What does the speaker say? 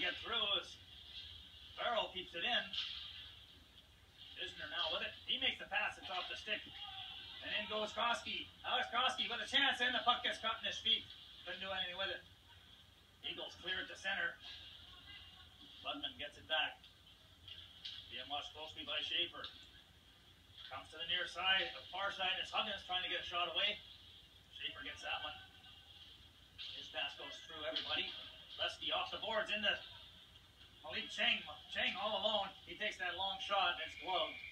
get through as Farrell keeps it in. Isner now with it. He makes the pass. It's off the stick. And in goes Koski. Alex Koski with a chance, and the puck gets caught in his feet. Couldn't do anything with it. Eagles clear it to center. Budman gets it back. Being watched closely by Schaefer. Comes to the near side, the far side. It's Huggins trying to get a shot away. Schaefer gets that one. His pass goes through everybody. Lesky off the boards into Malik Chang. Chang all alone. He takes that long shot and it's gloved.